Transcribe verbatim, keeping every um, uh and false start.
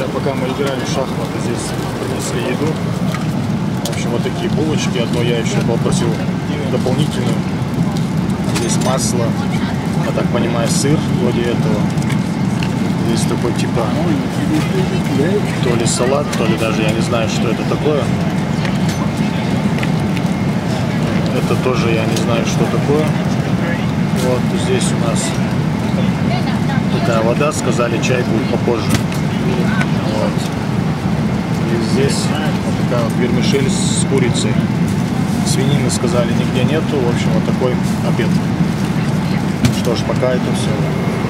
пока мы играли в шахматы, здесь принесли еду. В общем, вот такие булочки. Одно я еще попросил дополнительную. Здесь масло, я так понимаю, сыр вроде этого. Здесь такой типа то ли салат, то ли даже я не знаю, что это такое. Это тоже я не знаю, что такое. Вот здесь у нас такая вода, сказали, чай будет попозже. Вот. И здесь вот такая вот вермишель с курицей. Свинины, сказали, нигде нету. В общем, вот такой обед. Что ж, пока это все.